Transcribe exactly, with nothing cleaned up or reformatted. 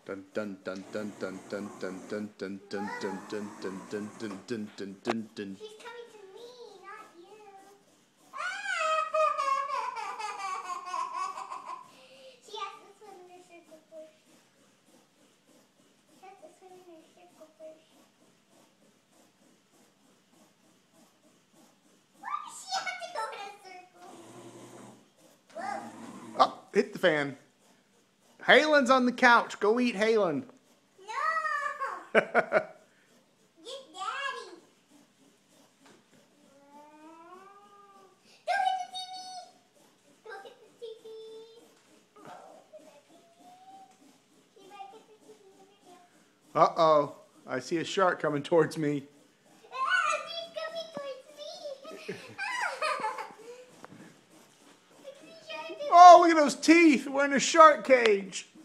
Dun dun dun dun dun dun dun dun dun dun dun dun dun dun dun dun dun dun dun. She's coming to me, not you. She has to swim in a circle first. She has to swim in a circle first. Why does she have to go in a circle? Whoa. Oh, hit the fan. Halen's on the couch. Go eat Halen. No! Get Daddy. Don't hit the T V. Don't hit the T V. Don't hit the T V. She might hit the T V in the video. Uh-oh. I see a shark coming towards me. Ah, she's coming towards me. Ah. Oh, look at those teeth. We're in a shark cage.